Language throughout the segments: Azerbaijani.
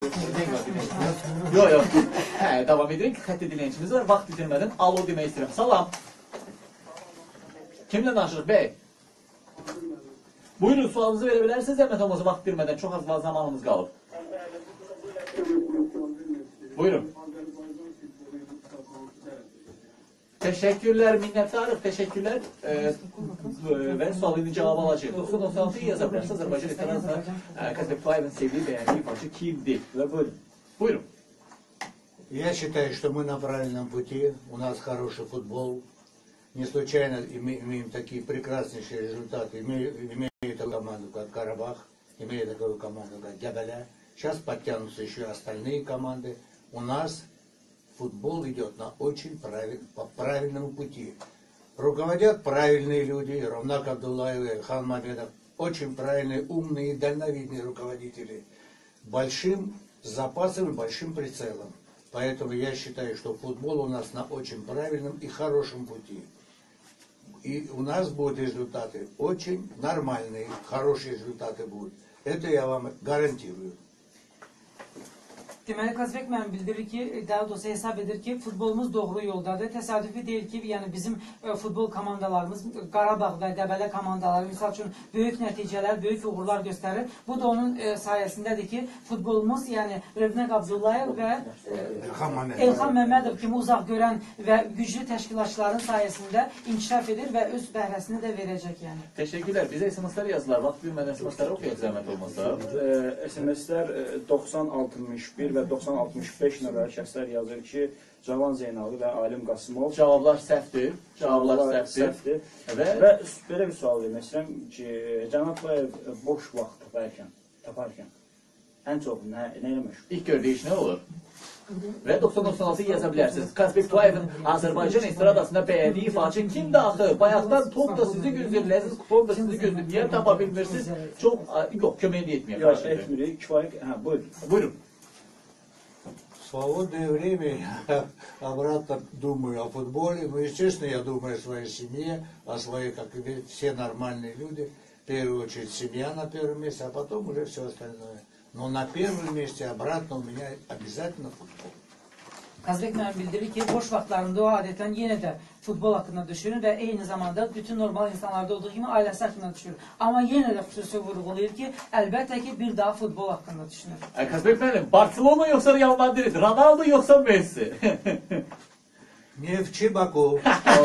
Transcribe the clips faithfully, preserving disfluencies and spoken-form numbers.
Yok yok. Hə, devam edin ki, xətti dinləyicimiz var. Vaxt bitirmədən alo demək istəyirəm. Salam. Kimlə danışırıq bəy? Buyurun, sualınızı verə bilərsiniz. Zəhmət olmasa vaxt bitirmədən çox az zamanımız qalıb. Buyurun. Teşekkürler, minnettarıq, teşekkürler ee, ve sualını cevabı alacaq. doksan doksan altı yazabilirsiniz. Azerbaycan İstanbul'da Kazbekbayev'in sevdiği, beğendiği parça kimdi? Ve buyurun. Buyurun. Я считаю, что мы на правильном пути, у нас хороший футбол. Не случайно имеем такие прекраснейшие результаты. Имеем такую команду, как Карабах, имеем такую команду, как Гябаля. Сейчас подтянутся еще остальные команды. У нас футбол идет на очень правиль, по правильному пути. Руководят правильные люди, Ромнак Абдуллаев, Ильхан Мамедов. Очень правильные, умные, дальновидные руководители. Большим запасом и большим прицелом. Поэтому я считаю, что футбол у нас на очень правильном и хорошем пути. И у нас будут результаты очень нормальные, хорошие результаты будут. Это я вам гарантирую. Deməli, Kazbek müəllim bildirir ki, daha doğrusu hesab edir ki, futbolumuz doğru yoldadır. Təsadüfi deyil ki, yəni bizim e, futbol komandalarımız, Qarabağ və Qəbələ komandaları, misal üçün, böyük nəticələr, böyük uğurlar göstərir. Bu da onun e, sayəsindədir ki, futbolumuz, yəni Rövnəq Abdullayev və e, Elxan Məmmədov kimi uzaq görən və güclü təşkilatçıların sayəsində inkişaf edir və öz bəhrəsini də verəcək. Yəni. Teşekkürler. Bize S M S'ler yazdılar. Vaxt bilmədən S M S'ləri oxuyaq zəhmət olmasa. E, S M S'lər doxsan altmış bir və doxsan altmış beş nömrəli şəxslər yazır ki, Cavan Zeynalov və Alim Qasımov. Cavablar səhvdir. Cavablar səhvdir. Və, və belə bir sual vermək istəyirəm ki, Cənab Bayev boş vaxt taparkən, taparkən ən çox nə, nə ilə məşğul? İlk gördüyü iş nə olur? Ve doksan doksan altı yazabilirsiniz. Kazbekbayev'in Azerbaycan estradasında beğendiği ifaçı kimdi axı? Bayaqdan top da sizi gözləyir, Ləziz Kupov da sizi gözləyir. Niyə tapa bilmirsiniz? Çox, yok, köməyi etməyək. Yox, etmirik, kifayət, hə, buyurun. Buyurun. В свободное время я обратно думаю о футболе. Ну, естественно, я думаю о своей семье, о своей, как и все нормальные люди. В первую очередь семья на первом месте, а потом уже все остальное. Но на первом месте обратно у меня обязательно футбол. Kazbek müəllim bildirir ki, boş vaxtlarında o adətən yenə də futbol haqqında düşünür və eyni zamanda bütün normal insanlarda olduğu kimi ailəsi haqqında düşünür. Amma yenə də xüsusi vurğulayır ki, əlbəttə ki, bir daha futbol haqqında düşünür. Kazbek müəllim, Barcelona yoksa Real Madrid, Ronaldo yoksa Messi? Nefçi Baku.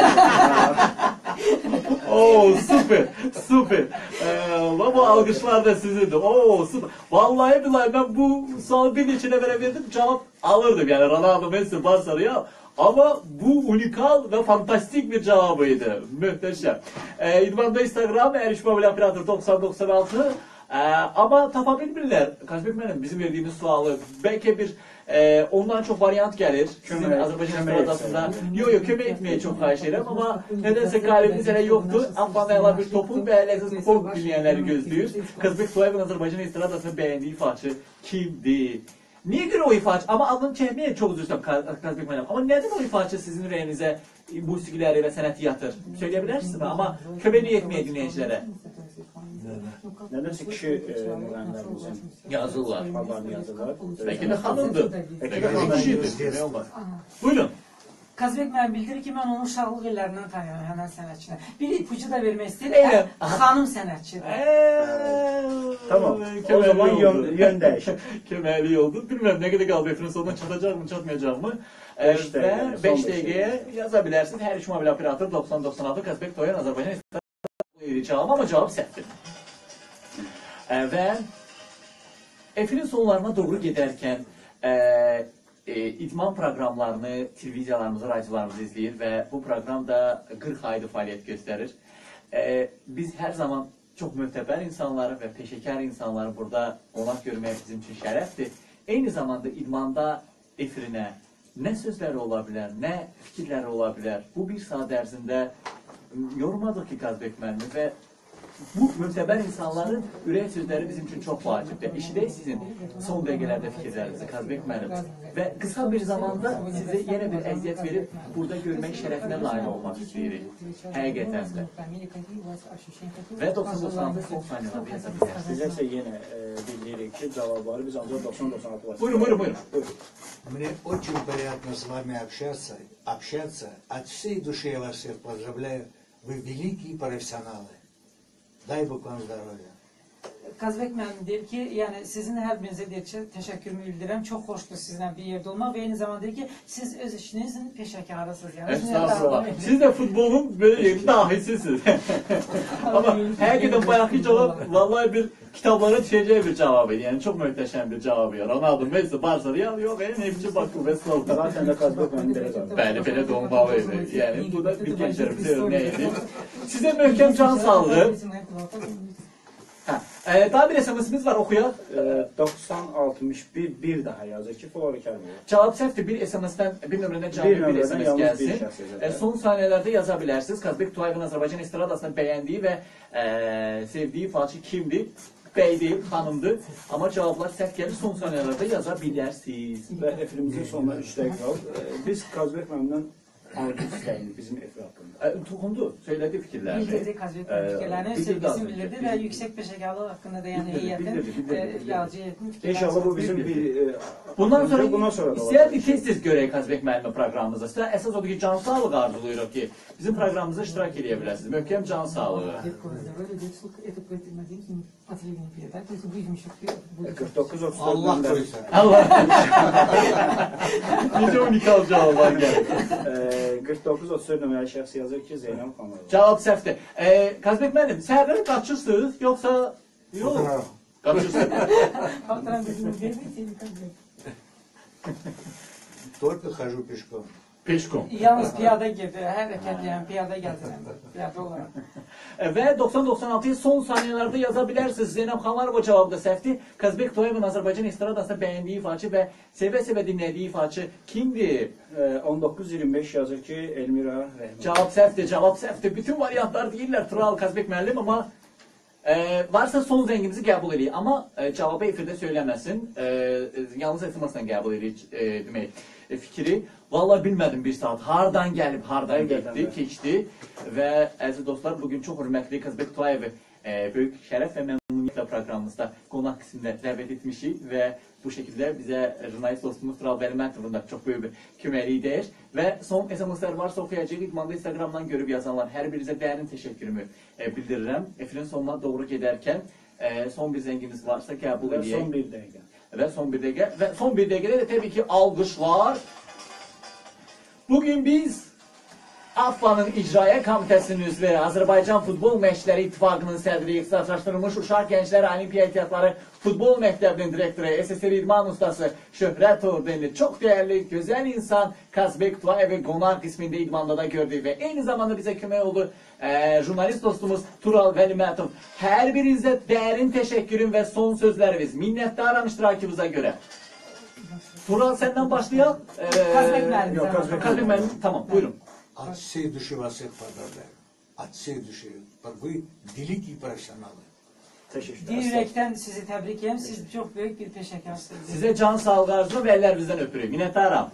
Oo, süper, süper. Ee, bu alkışlar da sizindir. Oo, süper. Vallahi billahi ben bu sualı bir içine verebildim, cevap alırdım. Yani Ronaldo, Messi, Barça, Real. Ama bu unikal ve fantastik bir cevabıydı. Muhteşem. Ee, İdman'da Instagram, erişme mobil operator doksan doksan altı. Ee, ama tapabilmirler. Kazbek müəllim, bizim verdiğimiz sualı belki bir e, ondan çok varyant gelir. Sizin Azerbaycan estradasında. Yok yok, kömək etmeye çok xahiş ederim ama nedense kalbimiz hele yoktu. Afganlarla bir topun ve Ləziz Kupov dinleyenleri gözlüyor. Kazbekbayev'in Azerbaycan estradasını beğendiği ifaçı kimdi? Niye göre o ifaçı? Ama adını çəkməyə çok üzülsəm Kazbek müəllim. Ama neden o ifaçı sizin ürəyinizə musiqiləri və sənəti yatır? Söyleyebilirsiniz mi? Ama kömək etmeye dinleyicilere. Nədənsə kişi müğənnilərimizin yazırlar. Xabarını yazırlar. Belki de hanımdır. Belki de kişidir. Buyurun. Kazbek müəllim bildirir ki, mən onun uşaqlıq illərindən tanıyorum həmən sənətçini. Bir ipucu da vermək istəyir. Xanım sənətçidir. Tamam. O zaman yön dəyiş. Köməkli oldu. Bilmem ne kadar qalb efrin sonuna çatacaq mı, çatmayacaq mı? Və beş dəqiqəyə yazabilirsiniz. Hər üç mobil operator doksan doksan altı Kazbek Toyan Azərbaycan cevap ama cevap səhvdir. Və efrin sonlarına doğru gedərkən e, e, idman proqramlarını, televiziyalarımızı, radiolarımızı izləyir və bu proqram da qırx aydır fəaliyyət göstərir. E, biz hər zaman çox möhtəbər insanları və peşəkar insanları burada qonaq görmək bizim üçün şərəfdir. Eyni zamanda idmanda efrinə nə sözləri ola bilər, nə fikirləri ola bilər. Bu bir saat ərzində yormadıq ki, Kazbek müəllimi və Bu mütəbər insanların ürək sözləri bizim üçün çox vacibdir. İşte sizin son dəqiqələrdə fikirlərinizi Kazbek müəllim və qısa bir zamanda sizə yenə bir əziyyət verib burada görmək şərəfinə nail olmaq istəyirik. Həqiqətən də. Və doxsan doxsan altı son saniyələrdə yaza bilərsiniz. Sizə isə yenə e, bildirik ki, cavabları biz ancaq doxsan doxsan altı var. Buyurun, buyurun, buyurun. Мне очень приятно с вами общаться, общаться. От всей души я вас всех поздравляю. Вы великие профессионалы. Дай Бог вам здоровья. Kazbek müəllim deyir ki, yəni sizin hər birinizə deyir ki, təşəkkürümü bildirirəm. Çox xoşdur sizinlə bir yerdə olmaq və eyni zamanda deyir ki, siz öz işinizin peşəkarısınız. Yəni, Estağfurullah. Siz də futbolun böyle yeni dahilisiniz. Ama həqiqətən bayaqki cavab vallahi bir kitablara düşəcək bir cavab idi. Yəni çox möhtəşəm bir cavab idi. Ronaldo, Messi, Barça, Real yox, e, Nefçi, Bakı və Slavka. Zaten de Kazbek müəllim belə cavab. Bəli, belə də olmalıydı. Yəni bu da bir gençlərimizə örnek idi. Sizə möhkəm can sağlığı. Hə, e, daha bir S M S'imiz var, oxuyaq. E, doxsan altmış bir bir daha yazır ki, Flora Kəlmiyə. Cavab səhvdir. Bir S M S'dən bir nömrədən cavab bir S M S gəlsin. E, son saniyələrdə yaza bilərsiniz. Kazbek Tuayevin Azərbaycan estradasını bəyəndiyi və e, sevdiyi ifaçı kimdir? Bəy deyil, xanımdır. Amma cavablar səhv gəlir. Son saniyələrdə yaza bilərsiniz. Və efirimizin sonuna üç dəqiqə qalıb. E, biz Kazbek müəllimdən alqı istəyiniz bizim efir haqqında. E, toxundu, söylədi fikirlərini. Bildirdi Kazbek müəllim fikirlərini, sevgisini bildirdi və yüksək peşəkarlıq haqqında da yəni heyətin yalcı heyətin fikirlərini. İnşallah bu bizim bir... E, Bundan sonra, bundan sonra istəyərdik tez-tez görək Kazbek müəllimin proqramımızda. Sizə əsas odur ki, can sağlığı arzuluyuruq ki, bizim proqramımızda iştirak edə biləsiniz. Möhkəm can sağlığı. qırx doqquz otuz dörd Allah korusun. Allah. Necə unikal cavablar gəlir. qırx doqquz otuz dörd nömrəli şəxs yazır ki, Zeynəb xanım. Cavab səhvdir. E, Kazbek müəllim, səhərləri qaçırsınız, yoxsa... Yox. Qaçırsınız. Только хожу пешком. Peşkom. Yalnız piyada gedir, hərəkətləyən piyada gəzirəm, piyada olaraq. Və doxsan doxsan altıya son saniyələrdə yaza bilərsiniz. Zeynəb Xanlarova cavabı da səhvdir. Kazbek Tuayevin Azərbaycan estradasında bəyəndiyi ifaçı və sevə-sevə dinlədiyi ifaçı kimdir? on doqquz iyirmi beş yazır ki, Elmira Rəhman. Cavab səhvdir, cavab səhvdir. Bütün variantlar deyirlər Tural Kazbek müəllim, amma e, varsa son zəngimizi qəbul edirik. Amma e, cavabı efirdə söyləməsin. E, yalnız S M S-lə qəbul edirik e, demək e, fikri. Vallahi bilmədim bir saat. Hardan gəlib, hardan getdi, keçdi. Və əziz dostlar, bugün çox hörmətli Kazbek Tuayevi e, böyük şərəf və məmnuniyyətlə proqramımızda qonaq qismində dəvət etmişik və bu şəkildə bizə jurnalist dostumuz Tural Vəlimətovun da çox böyük bir köməkliyi deyir. Və son S M S-lər varsa oxuyacaq. İdmanda Instagramdan görüb yazanlar hər birinizə dərin təşəkkürümü e, bildirirəm. Efirin sonuna doğru gedərkən e, son bir zəngimiz varsa qəbul edək. Son bir dəqiqə. Və son bir dəqiqə. Və son bir dəqiqədə də təbii ki alqışlar. Bugün biz A F A-nın İcraya Komitəsinin üzvü, Azərbaycan Futbol Məşqçiləri İttifaqının sədri, ixtisaslaşdırılmış Uşaq Gənclər Olimpiya Ehtiyatları Futbol Məktəbinin direktoru, S S R İdman ustası, şöhrət ordenli, çox dəyərli, gözəl insan Kazbek Tuayevi qonaq qismində idmanda da gördük və eyni zamanda bizə kömək oldu e, jurnalist dostumuz Tural Vəlimətov. Hər birinizə dərin təşəkkürüm və son sözləriniz, minnətdaram iştirakımıza görə. Tural senden başlayalım. Ee, Kazbek müəllim. Yok, Kazbek, Kazbek müəllim. Tamam, buyurun. От всей души вас всех поздравляю. От всей души. Вы великие профессионалы. Təşəkkür. Bir ürəkdən sizi təbrik edirəm. Siz çox böyük bir peşəkarsınız. Sizə can sağlığı arzulayıram və əllərinizdən öpürük. Minnətdaram.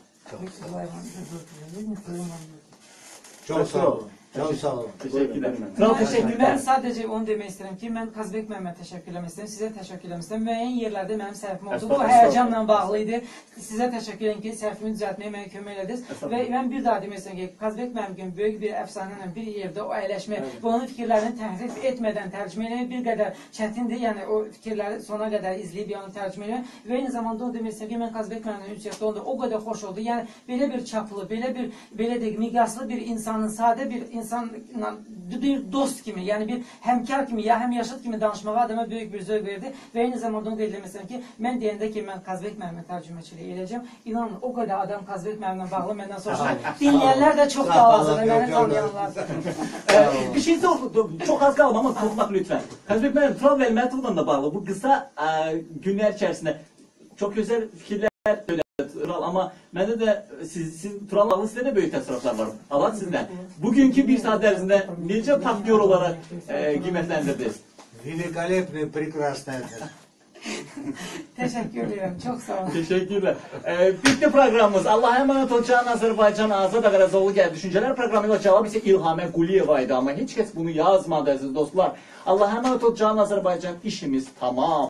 Çok sağ olun. Çok sağ olun. Teşekkürler. Kral Mən teşekkürler. sadəcə onu demək istəyirəm ki, mən Kazbek müəllimə təşəkkür eləmək istəyirəm, sizə təşəkkür eləmək istəyirəm. Müəyyən yerlərdə mənim səhvim oldu. Bu Estağfurullah. həyəcanla bağlı idi. Sizə təşəkkür edirəm ki, səhvimi düzəltməyə mənə kömək elədiniz. Və mən bir daha demək istəyirəm ki, Kazbek müəllim gün böyük bir əfsanə ilə bir yerdə o əyləşmək və onun fikirlərini təhrif etmədən tərcümə eləmək bir qədər çətindir. Yəni o fikirləri sona qədər izləyib yəni tərcümə eləmək və eyni zamanda onu demək istəyirəm ki, mən Kazbek müəllimlə ünsiyyətdə onda o qədər xoş oldu. Yəni belə bir çaplı, belə bir belə deyək, miqyaslı bir insanın, sadə bir insanla bir dost kimi, yəni bir həmkar kimi, ya həm yaşıt kimi danışmağa adama böyük bir zövq verdi və eyni zamanda onu qeyd etmək ki, mən deyəndə ki, mən Kazbek müəllimə tərcüməçilik eləyəcəm. İnanın, o qədər adam Kazbek müəllimlə bağlı məndən soruşur. Dinləyənlər də çox balacadır, məni tanıyanlar. Ee, bir şey sordu, çok az kaldı ama konuşmak lütfen. Kazbek müəllim, Tural Vəlimətovla da bağlı bu kısa e, günler içerisinde çok güzel fikirler söyledi. Tural Amma məndə də siz, siz Tural ağlı sizdə də böyük təəssüratlar var. Allah sizdən. Bugünkü bir saat ərzində necə aktyor olaraq e, qiymətləndirdiniz? Великолепный, прекрасный. Teşekkür ederim. Çok sağ olun. Teşekkürler. Ee, bitti programımız. Allah'a emanet ol. Can Azərbaycan Azad Ağarazoğlu gəldi. Düşüncələr programıyla cavab isə İlhamə Quliyeva idi. Amma heç kəs bunu yazmadı əziz dostlar. Allah'a emanet ol. Can Azərbaycan işimiz tamam.